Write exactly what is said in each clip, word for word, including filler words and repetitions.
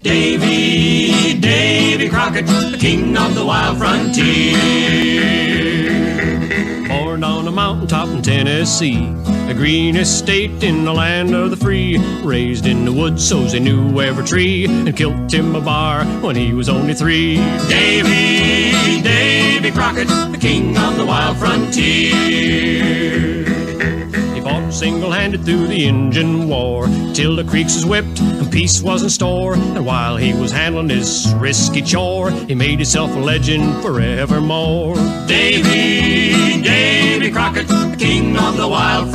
Davy, Davy Crockett, the king of the wild frontier. Born on a mountaintop in Tennessee, a green estate in the land of the free. Raised in the woods so's he knew every tree, and killed Tim a bar when he was only three. Davy, Davy Crockett, the king of the wild frontier. He fought single-handed through the Injun War, till the creeks was whipped and peace was in store. And while he was handling his risky chore, he made himself a legend forevermore. Davy, Davy Crockett, the king of the wild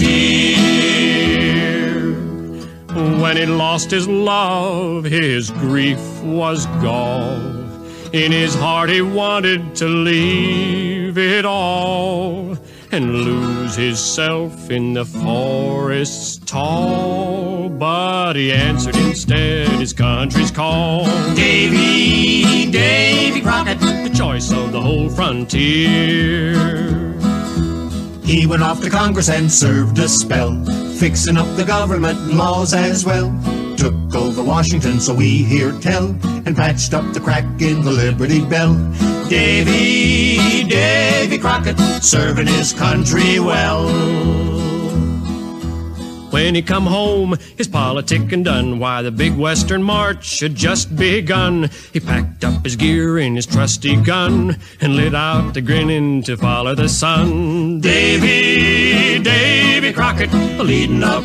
frontier. When he lost his love, his grief was gall. In his heart he wanted to leave it all and lose himself in the forests tall. But he answered instead his country's call. Davy, Davy Crockett, the choice of the whole frontier. He went off to Congress and served a spell, fixing up the government laws as well. Took over Washington, so we hear tell, and patched up the crack in the Liberty Bell. Davy, Davy Crockett, serving his country well. When he come home, his politicking done, why the big western march had just begun. He packed up his gear and his trusty gun, and lit out the grinning to follow the sun. Davy, Davy Crockett, leading a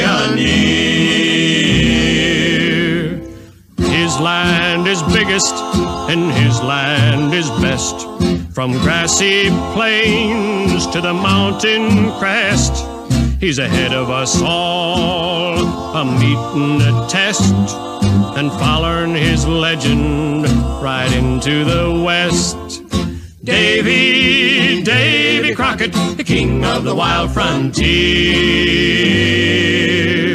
pioneer. His land is biggest and his land is best, from grassy plains to the mountain crest. He's ahead of us all, a meeting a test, and following his legend right into the west. Davy, Davy Crockett, the king of the wild frontier.